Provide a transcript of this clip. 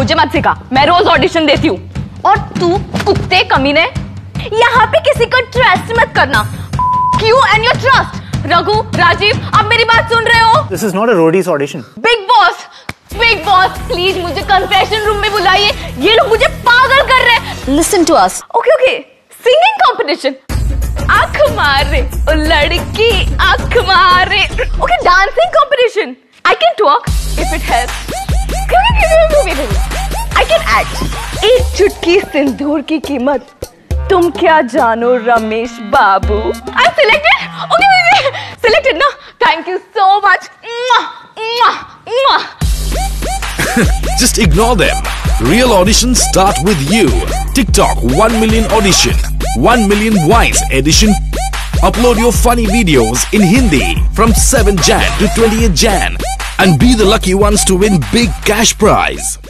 मुझे मत सिखा, मैं रोज ऑडिशन देती हूँ। और तू कुत्ते कमीने, यहाँ पे किसी को ट्रस्ट मत करना। You and your trust। Raghu, Rajiv, आप मेरी बात सुन रहे हो? This is not a roadies audition। Bigg Boss please मुझे कन्फेशन रूम में बुलाइए, ये लोग मुझे पागल कर रहे हैं। Listen to us। Okay, singing competition. आँख मारे ओ लड़की, आँख मारे। Okay, dancing competition. I can talk if it helps। I can act। एक चुटकी सिंदूर की कीमत तुम क्या जानो रमेश बाबू। I'm selected। Okay, selected ना? Thank you so much। Just ignore them. Real auditions start with you. TikTok 1 million audition, 1 million Wise edition. Upload your funny videos in Hindi from 7 Jan to 20th Jan and be the lucky ones to win big cash prize.